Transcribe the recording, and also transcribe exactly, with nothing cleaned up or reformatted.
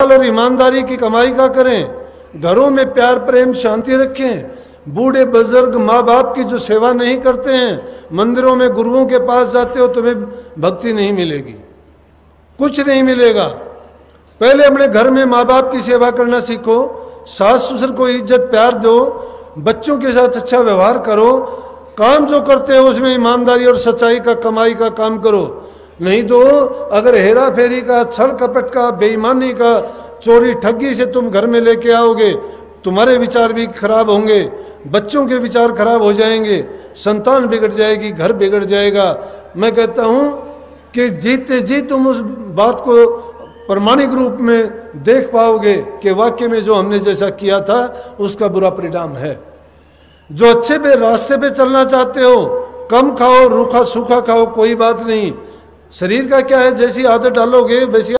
और ईमानदारी की कमाई का करें। घरों में प्यार प्रेम शांति रखें। बूढ़े बुजुर्ग माँ बाप की जो सेवा नहीं करते हैं, मंदिरों में गुरुओं के पास जाते हो, तुम्हें भक्ति नहीं मिलेगी, कुछ नहीं मिलेगा। पहले अपने घर में माँ बाप की सेवा करना सीखो, सास ससुर को इज्जत प्यार दो, बच्चों के साथ अच्छा व्यवहार करो, काम जो करते हो उसमें ईमानदारी और सच्चाई का कमाई का काम करो। नहीं तो अगर हेरा फेरी का, छल कपट का, बेईमानी का, चोरी ठगी से तुम घर में लेके आओगे, तुम्हारे विचार भी खराब होंगे, बच्चों के विचार खराब हो जाएंगे, संतान बिगड़ जाएगी, घर बिगड़ जाएगा। मैं कहता हूं कि जीते जी तुम उस बात को प्रमाणिक रूप में देख पाओगे कि वाकई में जो हमने जैसा किया था उसका बुरा परिणाम है। जो अच्छे पे रास्ते पे चलना चाहते हो, कम खाओ, रूखा सूखा खाओ, कोई बात नहीं। शरीर का क्या है, जैसी आदत डालोगे वैसी